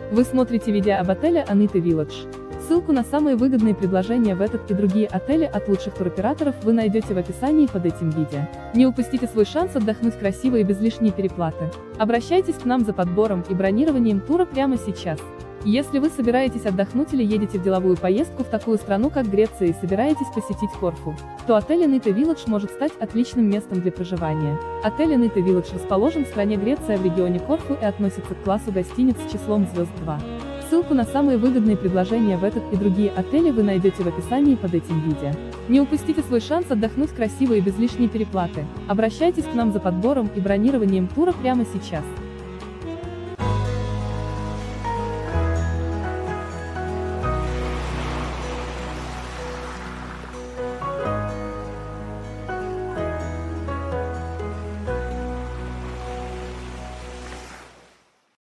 Вы смотрите видео об отеле Anita Village. Ссылку на самые выгодные предложения в этот и другие отели от лучших туроператоров вы найдете в описании под этим видео. Не упустите свой шанс отдохнуть красиво и без лишней переплаты. Обращайтесь к нам за подбором и бронированием тура прямо сейчас. Если вы собираетесь отдохнуть или едете в деловую поездку в такую страну, как Греция, и собираетесь посетить Корфу, то отель Anita Village может стать отличным местом для проживания. Отель Anita Village расположен в стране Греция в регионе Корфу и относится к классу гостиниц с числом звезд 2. Ссылку на самые выгодные предложения в этот и другие отели вы найдете в описании под этим видео. Не упустите свой шанс отдохнуть красиво и без лишней переплаты. Обращайтесь к нам за подбором и бронированием тура прямо сейчас.